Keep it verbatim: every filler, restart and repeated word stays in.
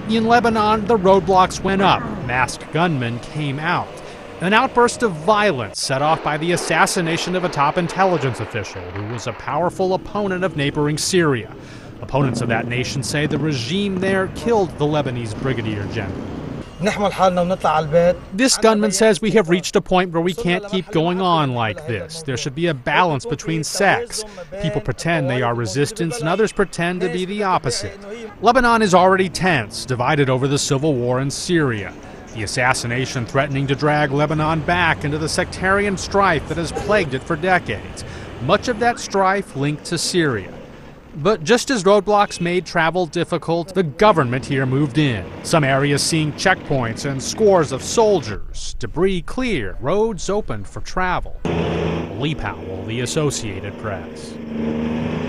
In Lebanon, the roadblocks went up. Masked gunmen came out. An outburst of violence set off by the assassination of a top intelligence official who was a powerful opponent of neighboring Syria. Opponents of that nation say the regime there killed the Lebanese brigadier general. This gunman says we have reached a point where we can't keep going on like this. There should be a balance between sects. People pretend they are resistance and others pretend to be the opposite. Lebanon is already tense, divided over the civil war in Syria. The assassination threatening to drag Lebanon back into the sectarian strife that has plagued it for decades. Much of that strife linked to Syria. But just as roadblocks made travel difficult, the government here moved in. Some areas seeing checkpoints and scores of soldiers. Debris clear, roads opened for travel. Lee Powell, The Associated Press.